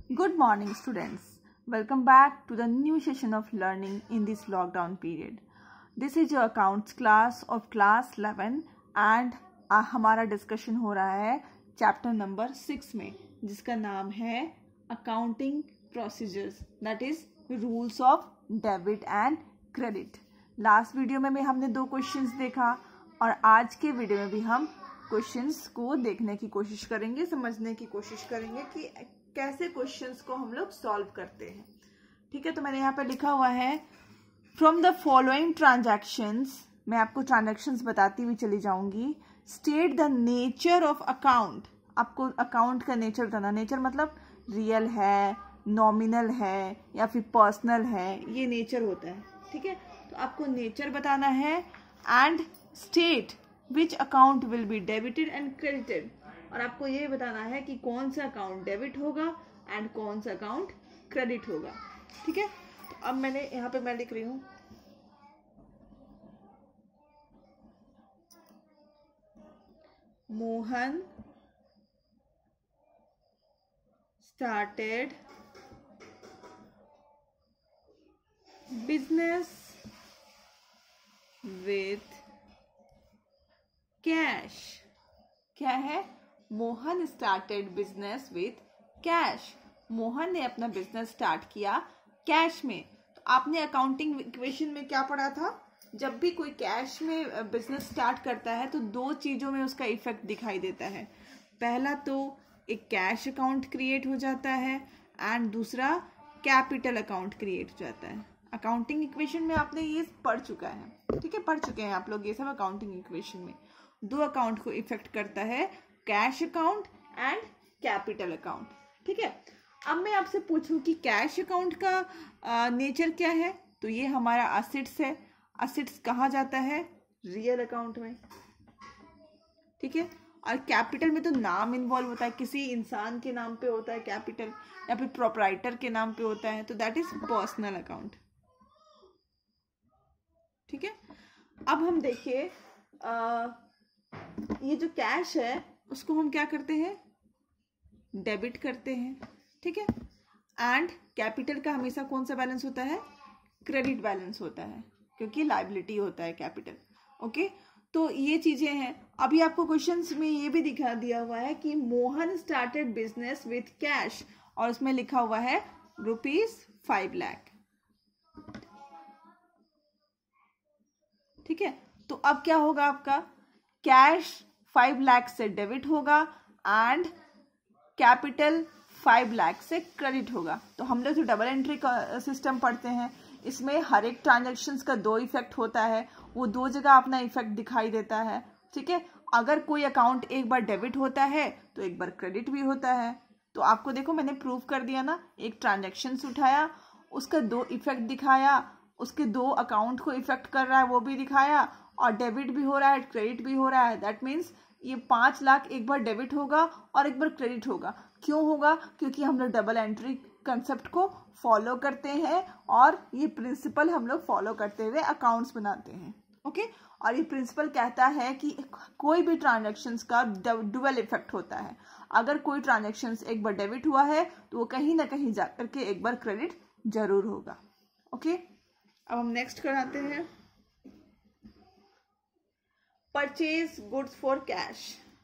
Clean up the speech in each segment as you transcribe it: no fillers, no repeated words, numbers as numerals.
Good morning, students. Welcome back to the new session of learning in this lockdown period. This is your accounts class of class 11 and हमारा discussion हो रहा है chapter number 6 में, जिसका नाम है accounting procedures, that is rules of debit and credit. Last video में हमने 2 क्वेश्चंस देखा और आज के वीडियो में भी हम क्वेश्चंस को देखने की कोशिश करेंगे, समझने की कोशिश करेंगे कि कैसे क्वेश्चंस को हम लोग सॉल्व करते हैं. ठीक है, तो मैंने यहाँ पे लिखा हुआ है फ्रॉम द फॉलोइंग ट्रांजैक्शंस. मैं आपको ट्रांजैक्शंस बताती हुई चली जाऊंगी. State the nature of account. आपको अकाउंट का नेचर बताना. नेचर मतलब रियल है, नॉमिनल है या फिर पर्सनल है, ये नेचर होता है. ठीक है, तो आपको नेचर बताना है and state which account will be debited and credited. और आपको ये बताना है कि कौन सा अकाउंट डेबिट होगा एंड कौन सा अकाउंट क्रेडिट होगा. ठीक है, तो अब मैंने यहाँ पे मैं लिख रही हूँ Mohan started business with cash. क्या है? Mohan started business with cash. Mohan ने अपना बिजनेस स्टार्ट किया कैश में. तो आपने अकाउंटिंग इक्वेशन में क्या पढ़ा था? जब भी कोई कैश में बिजनेस स्टार्ट करता है तो 2 चीजों में उसका इफेक्ट दिखाई देता है. पहला तो एक कैश अकाउंट क्रिएट हो जाता है एंड दूसरा कैपिटल अकाउंट क्रिएट हो जाता है. अकाउंटिंग इक्वेशन में आपने ये पढ़ चुका है. ठीक है, पढ़ चुके हैं आप लोग ये सब. अकाउंटिंग इक्वेशन में 2 अकाउंट को इफेक्ट करता है, cash account and capital account. ठीक है, अब मैं आपसे पूछूं कि कैश अकाउंट का नेचर क्या है. तो ये हमारा असेट्स है. असेट्स कहाँ जाता है? रियल अकाउंट में. ठीक है, और कैपिटल में तो नाम इन्वॉल्व होता है, किसी इंसान के नाम पे होता है कैपिटल या फिर प्रोप्राइटर के नाम पे होता है, तो दैट इज पर्सनल अकाउंट. ठीक है, अब हम देखिए ये जो कैश है उसको हम क्या करते हैं? डेबिट करते हैं. ठीक है, एंड कैपिटल का हमेशा कौन सा बैलेंस होता है? क्रेडिट बैलेंस होता है, क्योंकि लायबिलिटी होता है कैपिटल. ओके, तो ये चीजें हैं. अभी आपको क्वेश्चंस में ये भी दिखा दिया हुआ है कि Mohan started business with cash और उसमें लिखा हुआ है ₹5 लाख. ठीक है, तो अब क्या होगा? आपका कैश 5 लाख से डेबिट होगा एंड कैपिटल 5 लाख से क्रेडिट होगा. तो हम लोग जो डबल एंट्री का सिस्टम पढ़ते हैं, इसमें हर एक ट्रांजैक्शंस का 2 इफेक्ट होता है. वो 2 जगह अपना इफेक्ट दिखाई देता है. ठीक है, अगर कोई अकाउंट एक बार डेबिट होता है तो एक बार क्रेडिट भी होता है. तो आपको देखो मैंने प्रूव कर दिया ना. एक ट्रांजैक्शंस उठाया, उसका 2 इफेक्ट दिखाया, उसके 2 अकाउंट को इफेक्ट कर रहा है वो भी दिखाया, और डेबिट भी हो रहा है क्रेडिट भी हो रहा है. दैट मीन्स ये 5 लाख एक बार डेबिट होगा और एक बार क्रेडिट होगा. क्यों होगा? क्योंकि हम लोग डबल एंट्री कंसेप्ट को फॉलो करते हैं और ये प्रिंसिपल हम लोग फॉलो करते हुए अकाउंट्स बनाते हैं. ओके, और ये प्रिंसिपल कहता है कि कोई भी ट्रांजैक्शंस का डुअल इफेक्ट होता है. अगर कोई ट्रांजैक्शंस एक बार डेबिट हुआ है तो वो कहीं ना कहीं जाकर के एक बार क्रेडिट जरूर होगा. ओके, अब हम नेक्स्ट कराते हैं purchase goods for cash.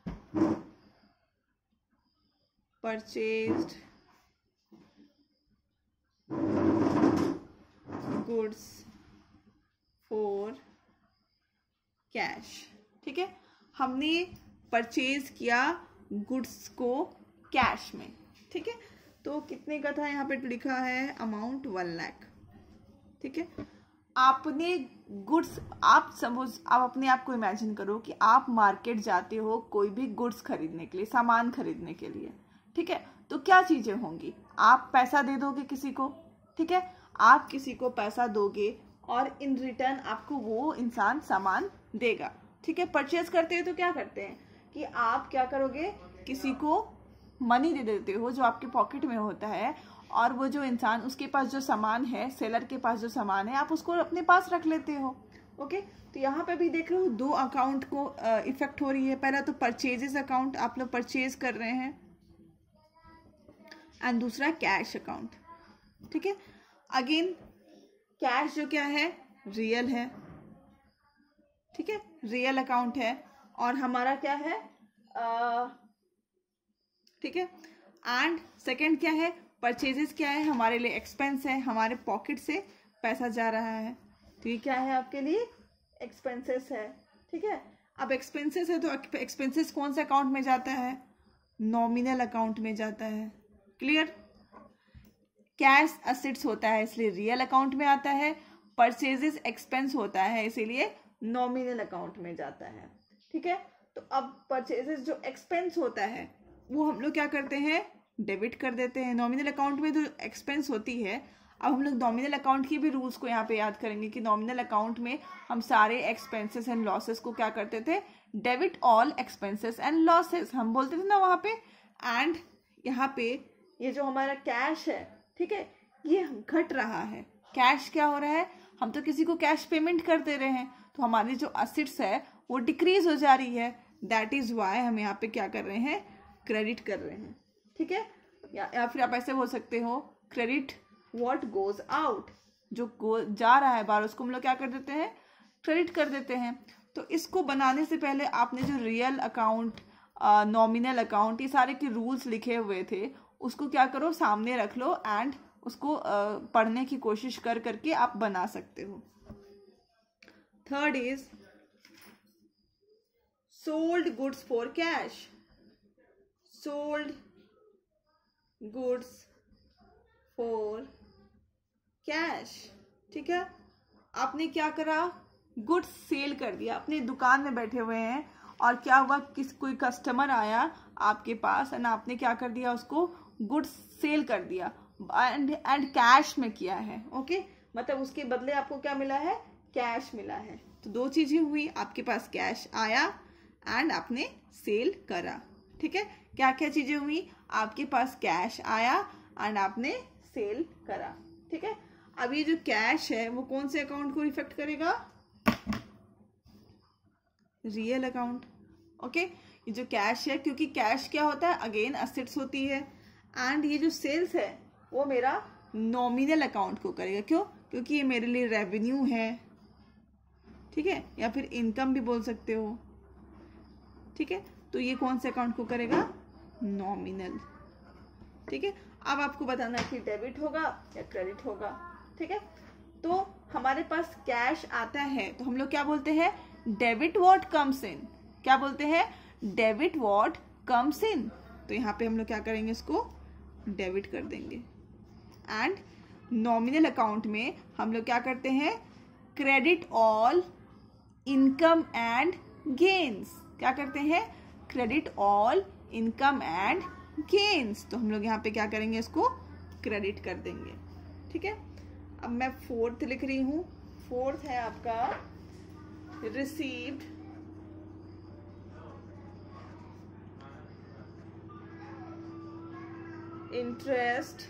Purchased goods for cash. ठीक है, हमने परचेज किया गुड्स को कैश में. ठीक है, तो कितने का था? यहाँ पे लिखा है अमाउंट 1 लाख. ठीक है, आपने गुड्स, आप सपोज आप अपने आप को इमेजिन करो कि आप मार्केट जाते हो कोई भी गुड्स खरीदने के लिए, सामान खरीदने के लिए. ठीक है, तो क्या चीजें होंगी? आप पैसा दे दोगे किसी को. ठीक है, आप किसी को पैसा दोगे और इन रिटर्न आपको वो इंसान सामान देगा. ठीक है, परचेज करते हैं तो क्या करते हैं कि आप क्या करोगे? किसी को मनी दे देते हो जो आपके पॉकेट में होता है, और वो जो इंसान, उसके पास जो सामान है, सेलर के पास जो सामान है, आप उसको अपने पास रख लेते हो. ओके, तो यहाँ पे भी देख रहे हो 2 अकाउंट को इफेक्ट हो रही है. पहला तो परचेजेस अकाउंट, आप लोग परचेज कर रहे हैं, एंड दूसरा कैश अकाउंट। ठीक है, अगेन कैश जो क्या है, रियल है। ठीक है, रियल अकाउंट है और हमारा क्या है, ठीक है। एंड सेकंड क्या है, परचेजेस क्या है, हमारे लिए एक्सपेंस है, हमारे पॉकेट से पैसा जा रहा है, तो ये क्या है आपके लिए, एक्सपेंसेस है। ठीक है, अब एक्सपेंसेस है तो एक्सपेंसेस कौन से अकाउंट में जाता है, नॉमिनल अकाउंट में जाता है। क्लियर। कैश असेट्स होता है इसलिए रियल अकाउंट में आता है, परचेजेस एक्सपेंस होता है इसीलिए नॉमिनल अकाउंट में जाता है। ठीक है, तो अब परचेजेस जो एक्सपेंस होता है वो हम लोग क्या करते हैं, डेबिट कर देते हैं। नॉमिनल अकाउंट में जो एक्सपेंस होती है, अब हम लोग नॉमिनल अकाउंट के भी रूल्स को यहाँ पे याद करेंगे कि नॉमिनल अकाउंट में हम सारे एक्सपेंसेस एंड लॉसेस को क्या करते थे, debit all expenses and losses हम बोलते थे ना वहाँ पे। एंड यहाँ पे ये जो हमारा कैश है, ठीक है, ये घट रहा है। कैश क्या हो रहा है, हम तो किसी को कैश पेमेंट कर दे रहे हैं, तो हमारी जो असेट्स है वो डिक्रीज हो जा रही है। दैट इज वाई हम यहाँ पे क्या कर रहे हैं, क्रेडिट कर रहे हैं। ठीक है, या फिर आप ऐसे बोल सकते हो, क्रेडिट व्हाट गोज आउट, जो जा रहा है बाहर उसको हम लोग क्या कर देते हैं, क्रेडिट कर देते हैं। तो इसको बनाने से पहले आपने जो रियल अकाउंट, नॉमिनल अकाउंट, ये सारे के रूल्स लिखे हुए थे उसको क्या करो, सामने रख लो एंड उसको पढ़ने की कोशिश कर करके आप बना सकते हो। Third is sold goods for cash. Sold goods for cash. ठीक है, आपने क्या करा, गुड्स सेल कर दिया। अपनी दुकान में बैठे हुए हैं और क्या हुआ, कोई कस्टमर आया आपके पास एंड आपने क्या कर दिया, उसको गुड्स सेल कर दिया एंड कैश में किया है। ओके, मतलब उसके बदले आपको क्या मिला है, कैश मिला है। तो दो चीजें हुई, आपके पास कैश आया एंड आपने सेल करा। ठीक है, क्या क्या चीजें हुई, आपके पास कैश आया एंड आपने सेल करा। ठीक है, अब ये जो कैश है वो कौन से अकाउंट को इफेक्ट करेगा, रियल अकाउंट। ओके, ये जो कैश है, क्योंकि कैश क्या होता है, अगेन असेट्स होती है, एंड ये जो सेल्स है वो मेरा नॉमिनल अकाउंट को करेगा। क्यों, क्योंकि ये मेरे लिए रेवेन्यू है। ठीक है, या फिर इनकम भी बोल सकते हो। ठीक है, तो ये कौन से अकाउंट को करेगा, नॉमिनल। ठीक है, अब आपको बताना है कि डेबिट होगा या क्रेडिट होगा। ठीक है, तो हमारे पास कैश आता है तो हम लोग क्या बोलते हैं, डेबिट व्हाट कम्स इन। क्या बोलते हैं, डेबिट व्हाट कम्स इन। तो यहाँ पे हम लोग क्या करेंगे, इसको डेबिट कर देंगे। एंड नॉमिनल अकाउंट में हम लोग क्या करते हैं, credit all income and gains. क्या करते हैं, credit all income and gains. तो हम लोग यहाँ पे क्या करेंगे, इसको क्रेडिट कर देंगे। ठीक है, अब मैं फोर्थ लिख रही हूँ। फोर्थ है आपका received interest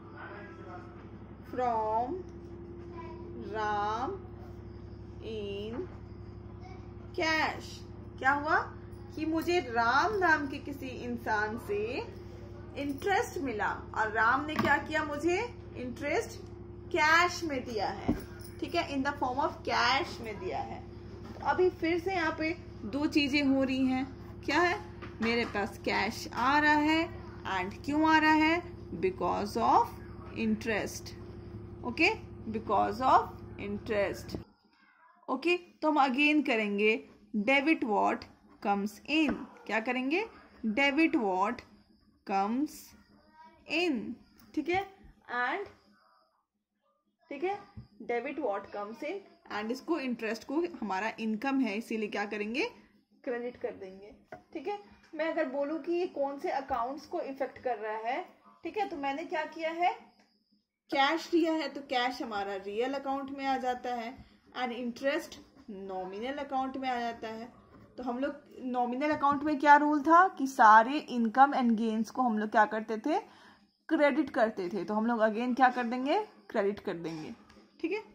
from Ram in cash. क्या हुआ कि मुझे राम नाम के किसी इंसान से इंटरेस्ट मिला और राम ने क्या किया, मुझे इंटरेस्ट कैश में दिया है। ठीक है, in the form of cash में दिया है। तो अभी फिर से यहाँ पे दो चीजें हो रही हैं। क्या है, मेरे पास कैश आ रहा है एंड क्यों आ रहा है, because of interest. Okay, because of interest. Okay, तो हम अगेन करेंगे डेबिट व्हाट कम्स इन। क्या करेंगे, डेबिट व्हाट कम्स इन। ठीक है, एंड ठीक है, debit what comes in and इसको इंटरेस्ट को हमारा इनकम है इसीलिए क्या करेंगे, क्रेडिट कर देंगे। ठीक है, मैं अगर बोलूं कि ये कौन से अकाउंट्स को इफेक्ट कर रहा है, ठीक है, तो मैंने क्या किया है, कैश दिया है तो कैश हमारा रियल अकाउंट में आ जाता है एंड इंटरेस्ट नॉमिनल अकाउंट में आ जाता है। तो हम लोग नॉमिनल अकाउंट में क्या रूल था कि सारे इनकम एंड गेन्स को हम लोग क्या करते थे, क्रेडिट करते थे। तो हम लोग अगेन क्या कर देंगे, क्रेडिट कर देंगे। ठीक है,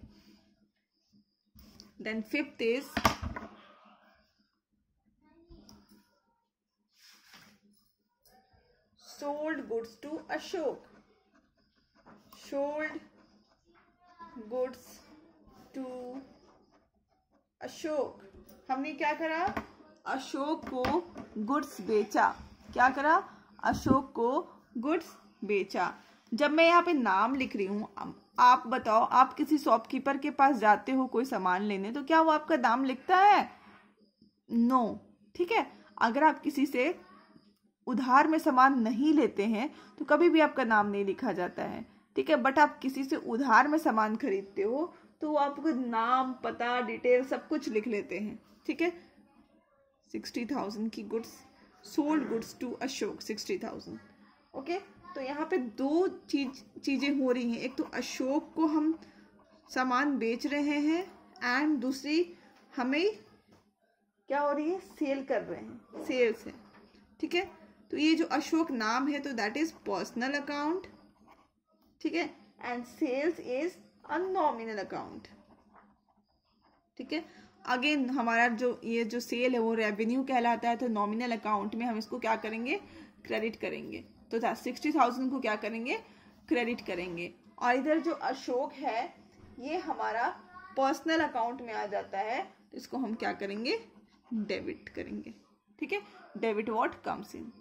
then fifth is sold goods to Ashok, sold goods to Ashok. हमने क्या करा, अशोक को गुड्स बेचा। क्या करा, अशोक को गुड्स बेचा। जब मैं यहाँ पे नाम लिख रही हूँ, आप बताओ, आप किसी शॉपकीपर के पास जाते हो कोई सामान लेने, तो क्या वो आपका नाम लिखता है? नो। ठीक है, अगर आप किसी से उधार में सामान नहीं लेते हैं तो कभी भी आपका नाम नहीं लिखा जाता है। ठीक है, बट आप किसी से उधार में सामान खरीदते हो तो वो आपको नाम, पता, डिटेल सब कुछ लिख लेते हैं। ठीक है, 60,000 की goods, sold goods to Ashok 60,000। Okay, तो यहाँ पे दो चीजें हो रही हैं। एक तो अशोक को हम सामान बेच रहे हैं एंड दूसरी हमें क्या हो रही है, सेल कर रहे हैं, सेल्स है। ठीक है, तो ये जो अशोक नाम है तो दैट इज पर्सनल अकाउंट। ठीक है, and sales is a nominal account. ठीक है, अगेन हमारा जो ये जो सेल है वो रेवेन्यू कहलाता है, तो नॉमिनल अकाउंट में हम इसको क्या करेंगे, क्रेडिट करेंगे। तो 60,000 को क्या करेंगे, क्रेडिट करेंगे। और इधर जो अशोक है ये हमारा पर्सनल अकाउंट में आ जाता है, तो इसको हम क्या करेंगे, डेबिट करेंगे। ठीक है, debit what comes in.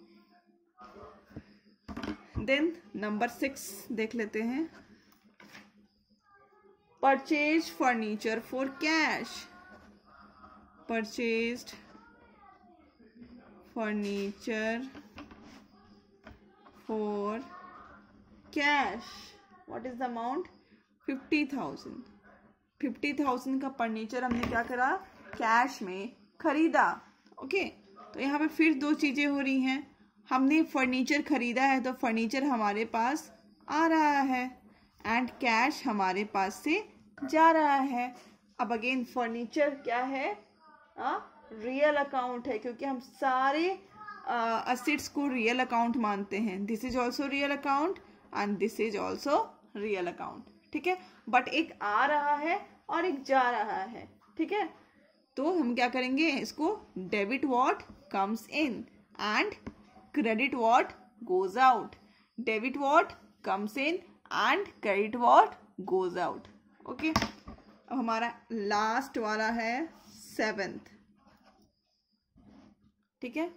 Then number 6 देख लेते हैं, purchase furniture for cash, purchased furniture for cash. What is the amount, 50,000। 50,000 का फर्नीचर हमने क्या करा, कैश में खरीदा। ओके, तो यहाँ पे फिर दो चीजें हो रही हैं। हमने फर्नीचर खरीदा है तो फर्नीचर हमारे पास आ रहा है एंड कैश हमारे पास से जा रहा है। अब अगेन फर्नीचर क्या है, रियल अकाउंट है, क्योंकि हम सारे असेट्स को रियल अकाउंट मानते हैं। This is also real account and this is also real account. ठीक है, बट एक आ रहा है और एक जा रहा है। ठीक है, तो हम क्या करेंगे, इसको debit what comes in and credit what goes out. Debit what comes in and credit what goes out. Okay, अब हमारा लास्ट वाला है 7th। ठीक है,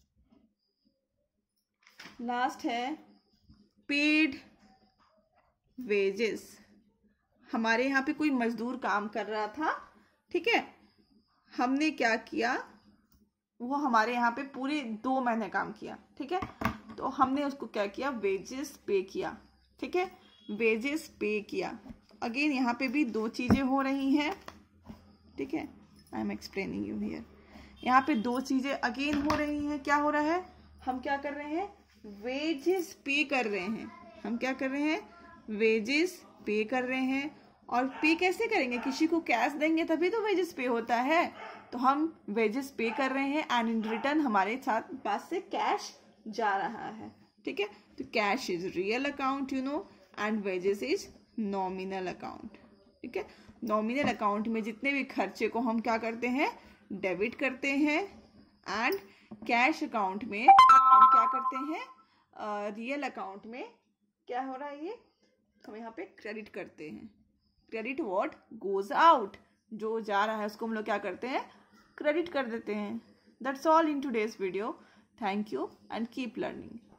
लास्ट है पेड वेजेस। हमारे यहाँ पे कोई मजदूर काम कर रहा था। ठीक है, हमने क्या किया, वो हमारे यहाँ पे पूरे 2 महीने काम किया। ठीक है, तो हमने उसको क्या किया, वेजेस पे किया। ठीक है, वेजेस पे किया। अगेन यहाँ पे भी दो चीजें हो रही हैं। ठीक है, I am explaining you here. यहाँ पे दो चीजें अगेन हो रही हैं। क्या हो रहा है, हम क्या कर रहे हैं, वेजेस पे कर रहे हैं। हम क्या कर रहे हैं, वेजेस पे कर रहे हैं। और पे कैसे करेंगे, किसी को कैश देंगे तभी तो वेजेस पे होता है। तो हम वेजेस पे कर रहे हैं एंड इन रिटर्न हमारे साथ पास से कैश जा रहा है। ठीक है, तो cash is real account you know and wages is nominal account. ठीक है, नॉमिनल अकाउंट में जितने भी खर्चे को हम क्या करते हैं, डेबिट करते हैं एंड कैश अकाउंट में हम क्या करते हैं, रियल अकाउंट में क्या हो रहा है, ये हम यहाँ पे क्रेडिट करते हैं। क्रेडिट व्हाट गोज आउट, जो जा रहा है उसको हम लोग क्या करते हैं, क्रेडिट कर देते हैं। That's all in today's video. Thank you and keep learning.